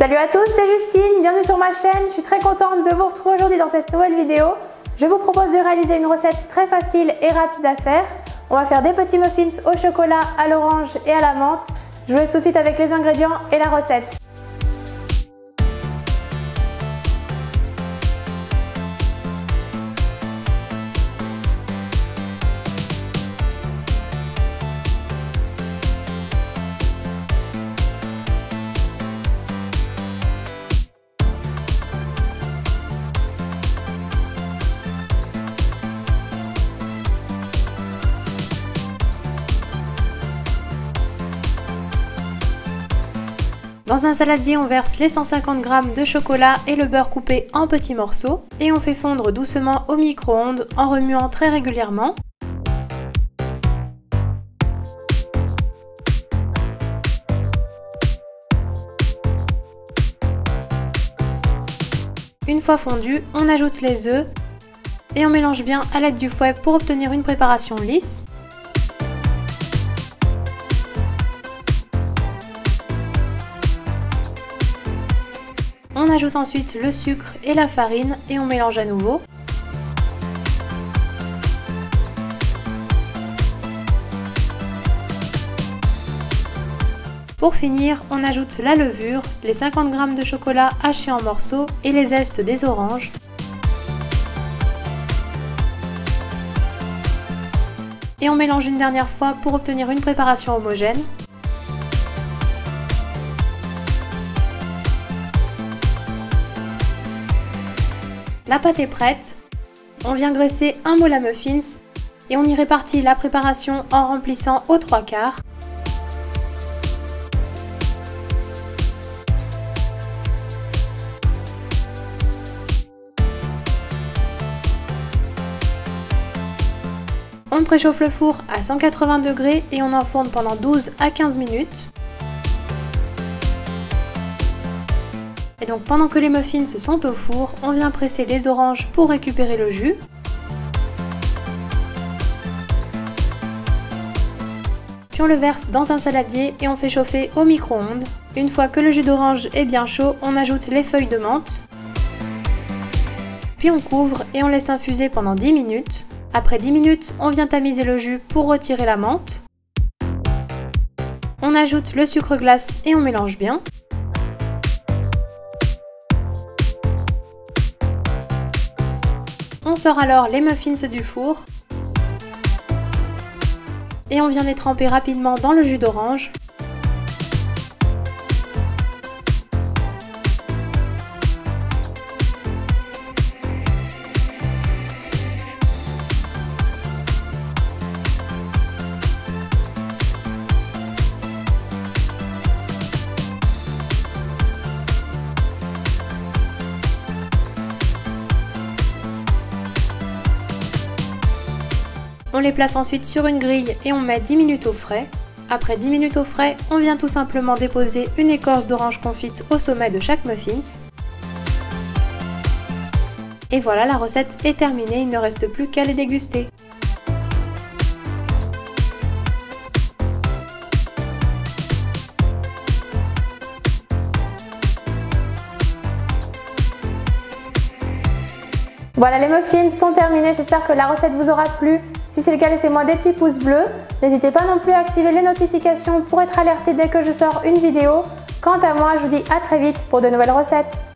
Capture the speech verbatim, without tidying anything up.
Salut à tous, c'est Justine, bienvenue sur ma chaîne. Je suis très contente de vous retrouver aujourd'hui dans cette nouvelle vidéo. Je vous propose de réaliser une recette très facile et rapide à faire. On va faire des petits muffins au chocolat, à l'orange et à la menthe. Je vous laisse tout de suite avec les ingrédients et la recette. Dans un saladier, on verse les cent cinquante grammes de chocolat et le beurre coupé en petits morceaux et on fait fondre doucement au micro-ondes en remuant très régulièrement. Une fois fondu, on ajoute les œufs et on mélange bien à l'aide du fouet pour obtenir une préparation lisse. On ajoute ensuite le sucre et la farine et on mélange à nouveau. Pour finir, on ajoute la levure, les cinquante grammes de chocolat haché en morceaux et les zestes des oranges. Et on mélange une dernière fois pour obtenir une préparation homogène. La pâte est prête, on vient graisser un moule à muffins et on y répartit la préparation en remplissant aux trois quarts. On préchauffe le four à cent quatre-vingts degrés et on enfourne pendant douze à quinze minutes. Et donc pendant que les muffins sont au four, on vient presser les oranges pour récupérer le jus. Puis on le verse dans un saladier et on fait chauffer au micro-ondes. Une fois que le jus d'orange est bien chaud, on ajoute les feuilles de menthe. Puis on couvre et on laisse infuser pendant dix minutes. Après dix minutes, on vient tamiser le jus pour retirer la menthe. On ajoute le sucre glace et on mélange bien. On sort alors les muffins du four et on vient les tremper rapidement dans le jus d'orange. On les place ensuite sur une grille et on met dix minutes au frais. Après dix minutes au frais, on vient tout simplement déposer une écorce d'orange confite au sommet de chaque muffins. Et voilà, la recette est terminée, il ne reste plus qu'à les déguster. Voilà, les muffins sont terminés, j'espère que la recette vous aura plu. Si c'est le cas, laissez-moi des petits pouces bleus. N'hésitez pas non plus à activer les notifications pour être alerté dès que je sors une vidéo. Quant à moi, je vous dis à très vite pour de nouvelles recettes.